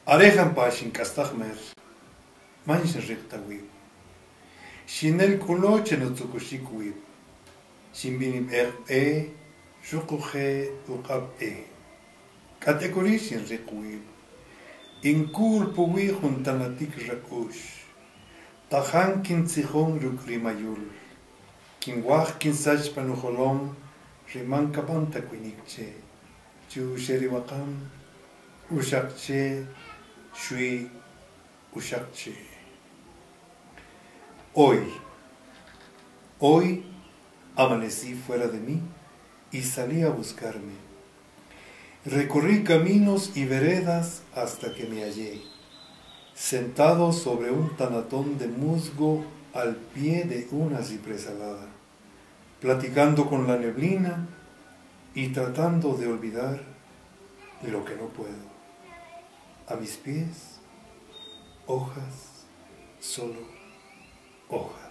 Arejan pashin kastagmer, manshin riktawib. Shinel kuloche no tsukushikuib. Shinbinim shukuhe ukab Kategorishin rikwib. Inkul puwi juntanatik rakush. Tajan kin tzihon rukrimayul. Kin wach kin sach panuholom. Riman kabanta kuinikche. Chu sheriwakam. Ushakche. Shui. Ushakche. Hoy amanecí fuera de mí y salí a buscarme. Recorrí caminos y veredas hasta que me hallé, sentado sobre un tanatón de musgo al pie de una ciprés alada, platicando con la neblina y tratando de olvidar lo que no puedo. A mis pies, hojas, solo hojas.